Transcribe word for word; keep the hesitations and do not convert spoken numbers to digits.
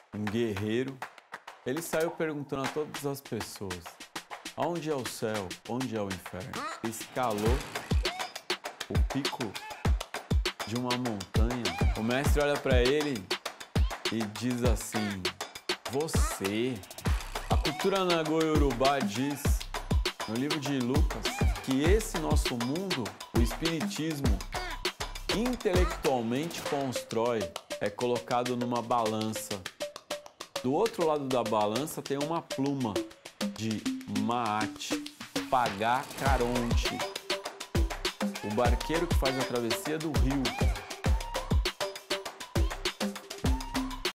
um guerreiro, ele saiu perguntando a todas as pessoas: onde é o céu? Onde é o inferno? Escalou o pico de uma montanha. O mestre olha para ele e diz assim: você. A cultura Nagô-Yorubá diz no livro de Lucas que esse nosso mundo, o espiritismo, intelectualmente constrói, é colocado numa balança. Do outro lado da balança tem uma pluma de Maat, Pagá Caronte, o barqueiro que faz a travessia do rio.